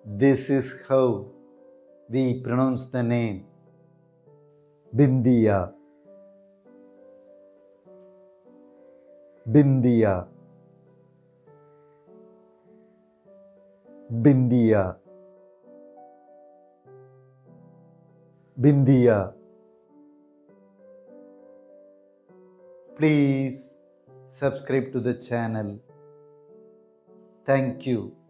This is how we pronounce the name Bhindiya, Bindiya, Bindiya, Bhindiya. Please subscribe to the channel. Thank you.